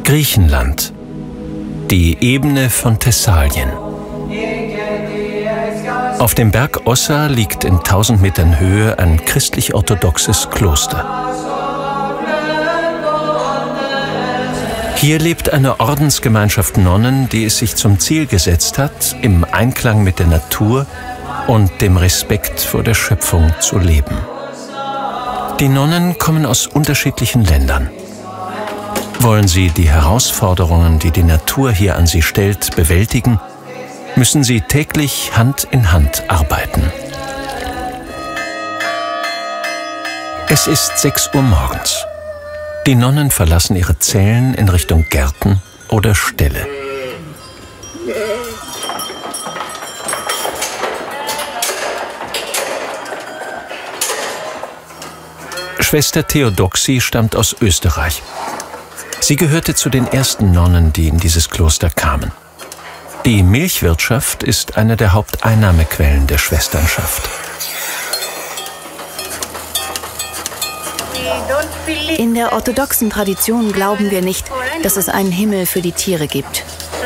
Griechenland, die Ebene von Thessalien. Auf dem Berg Ossa liegt in 1000 Metern Höhe ein christlich-orthodoxes Kloster. Hier lebt eine Ordensgemeinschaft Nonnen, die es sich zum Ziel gesetzt hat, im Einklang mit der Natur und dem Respekt vor der Schöpfung zu leben. Die Nonnen kommen aus unterschiedlichen Ländern. Wollen sie die Herausforderungen, die die Natur hier an sie stellt, bewältigen, müssen sie täglich Hand in Hand arbeiten. Es ist 6 Uhr morgens. Die Nonnen verlassen ihre Zellen in Richtung Gärten oder Ställe. Schwester Theodoxie stammt aus Österreich. Sie gehörte zu den ersten Nonnen, die in dieses Kloster kamen. Die Milchwirtschaft ist eine der Haupteinnahmequellen der Schwesternschaft. In der orthodoxen Tradition glauben wir nicht, dass es einen Himmel für die Tiere gibt.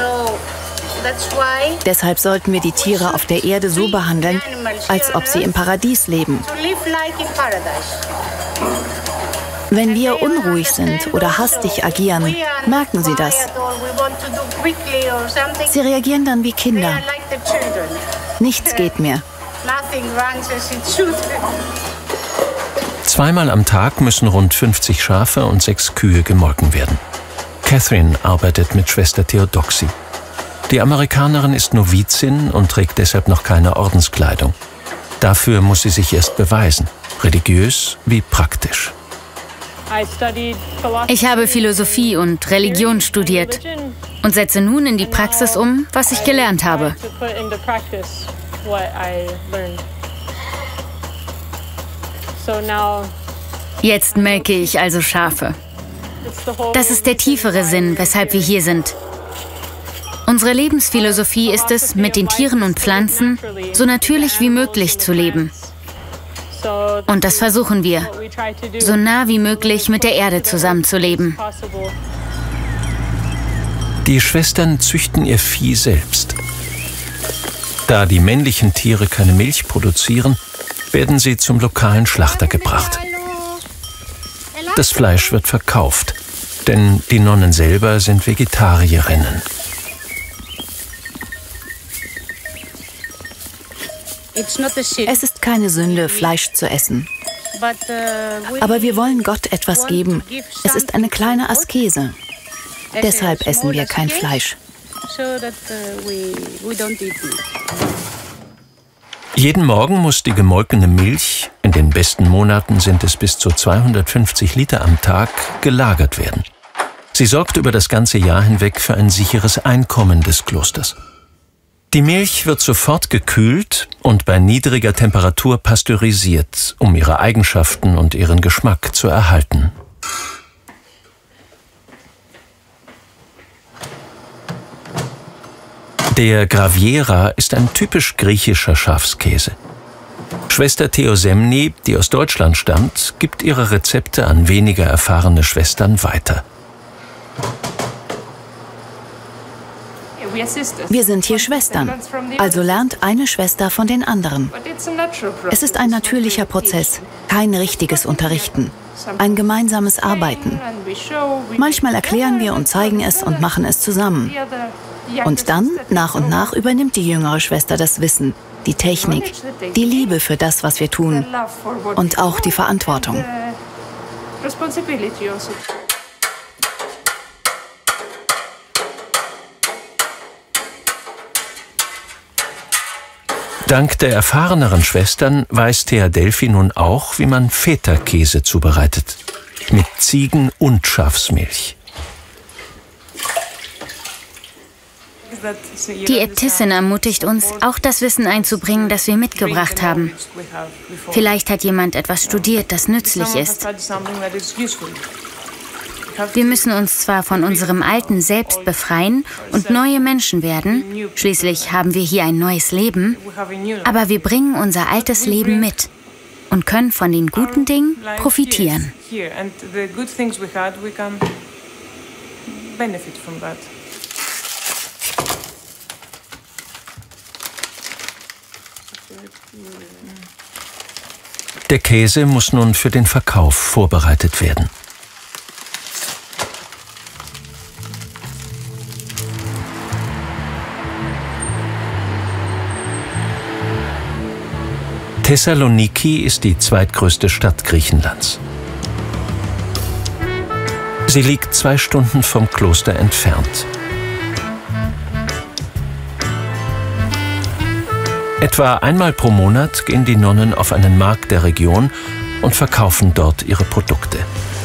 Deshalb sollten wir die Tiere auf der Erde so behandeln, als ob sie im Paradies leben. Wenn wir unruhig sind oder hastig agieren, merken sie das. Sie reagieren dann wie Kinder. Nichts geht mehr. Zweimal am Tag müssen rund 50 Schafe und 6 Kühe gemolken werden. Catherine arbeitet mit Schwester Theodoxie. Die Amerikanerin ist Novizin und trägt deshalb noch keine Ordenskleidung. Dafür muss sie sich erst beweisen, religiös wie praktisch. Ich habe Philosophie und Religion studiert und setze nun in die Praxis um, was ich gelernt habe. Jetzt melke ich also Schafe. Das ist der tiefere Sinn, weshalb wir hier sind. Unsere Lebensphilosophie ist es, mit den Tieren und Pflanzen so natürlich wie möglich zu leben. Und das versuchen wir, so nah wie möglich mit der Erde zusammenzuleben. Die Schwestern züchten ihr Vieh selbst. Da die männlichen Tiere keine Milch produzieren, werden sie zum lokalen Schlachter gebracht. Das Fleisch wird verkauft, denn die Nonnen selber sind Vegetarierinnen. Es ist keine Sünde, Fleisch zu essen. Aber wir wollen Gott etwas geben. Es ist eine kleine Askese. Deshalb essen wir kein Fleisch. Jeden Morgen muss die gemolkene Milch, in den besten Monaten sind es bis zu 250 Liter am Tag, gelagert werden. Sie sorgt über das ganze Jahr hinweg für ein sicheres Einkommen des Klosters. Die Milch wird sofort gekühlt und bei niedriger Temperatur pasteurisiert, um ihre Eigenschaften und ihren Geschmack zu erhalten. Der Graviera ist ein typisch griechischer Schafskäse. Schwester Theosemni, die aus Deutschland stammt, gibt ihre Rezepte an weniger erfahrene Schwestern weiter. Wir sind hier Schwestern, also lernt eine Schwester von den anderen. Es ist ein natürlicher Prozess, kein richtiges Unterrichten, ein gemeinsames Arbeiten. Manchmal erklären wir und zeigen es und machen es zusammen. Und dann, nach und nach, übernimmt die jüngere Schwester das Wissen, die Technik, die Liebe für das, was wir tun und auch die Verantwortung. Dank der erfahreneren Schwestern weiß Thea Delphi nun auch, wie man Feta-Käse zubereitet. Mit Ziegen- und Schafsmilch. Die Äbtissin ermutigt uns, auch das Wissen einzubringen, das wir mitgebracht haben. Vielleicht hat jemand etwas studiert, das nützlich ist. Wir müssen uns zwar von unserem alten Selbst befreien und neue Menschen werden, schließlich haben wir hier ein neues Leben, aber wir bringen unser altes Leben mit und können von den guten Dingen profitieren. Der Käse muss nun für den Verkauf vorbereitet werden. Thessaloniki ist die zweitgrößte Stadt Griechenlands. Sie liegt 2 Stunden vom Kloster entfernt. Etwa einmal pro Monat gehen die Nonnen auf einen Markt der Region und verkaufen dort ihre Produkte.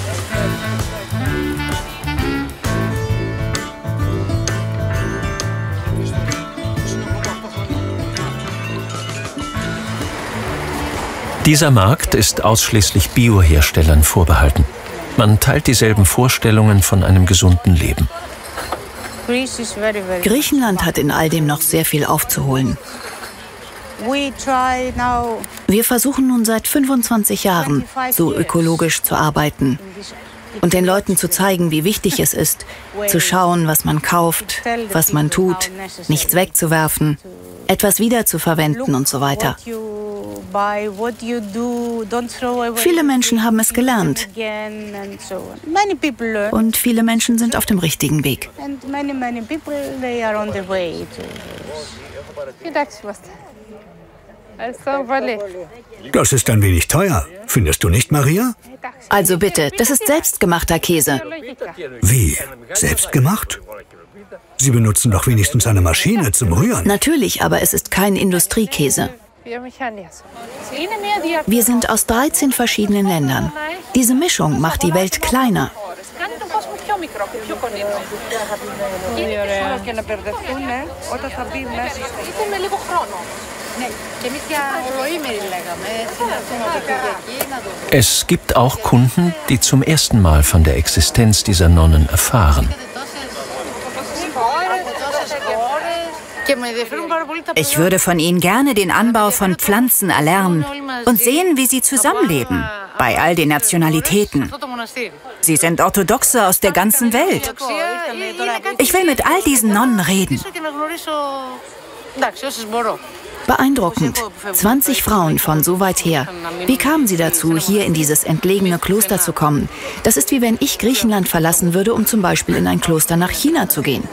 Dieser Markt ist ausschließlich Bioherstellern vorbehalten. Man teilt dieselben Vorstellungen von einem gesunden Leben. Griechenland hat in all dem noch sehr viel aufzuholen. Wir versuchen nun seit 25 Jahren, so ökologisch zu arbeiten und den Leuten zu zeigen, wie wichtig es ist, zu schauen, was man kauft, was man tut, nichts wegzuwerfen, etwas wiederzuverwenden und so weiter. Viele Menschen haben es gelernt und viele Menschen sind auf dem richtigen Weg. Das ist ein wenig teuer. Findest du nicht, Maria? Also bitte, das ist selbstgemachter Käse. Wie? Selbstgemacht? Sie benutzen doch wenigstens eine Maschine zum Rühren. Natürlich, aber es ist kein Industriekäse. Wir sind aus 13 verschiedenen Ländern. Diese Mischung macht die Welt kleiner. Es gibt auch Kunden, die zum ersten Mal von der Existenz dieser Nonnen erfahren. Ich würde von ihnen gerne den Anbau von Pflanzen erlernen und sehen, wie sie zusammenleben, bei all den Nationalitäten. Sie sind Orthodoxe aus der ganzen Welt. Ich will mit all diesen Nonnen reden. Beeindruckend. 20 Frauen von so weit her. Wie kamen sie dazu, hier in dieses entlegene Kloster zu kommen? Das ist wie wenn ich Griechenland verlassen würde, um zum Beispiel in ein Kloster nach China zu gehen.